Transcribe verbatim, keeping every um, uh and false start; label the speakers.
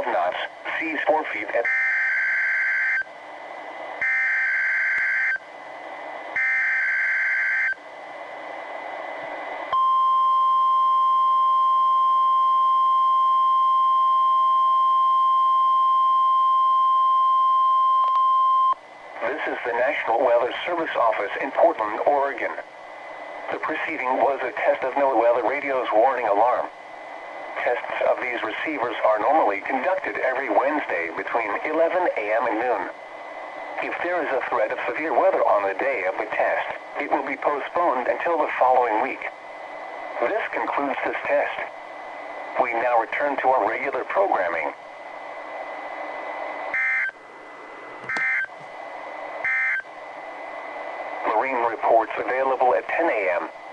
Speaker 1: knots, seas four feet at... This is the National Weather Service office in Portland, Oregon. The proceeding was a test of NOAA Weather Radio's warning alarm. Tests of these receivers are normally conducted every Wednesday between eleven A M and noon. If there is a threat of severe weather on the day of the test, it will be postponed until the following week. This concludes this test. We now return to our regular programming. Marine reports available at ten A M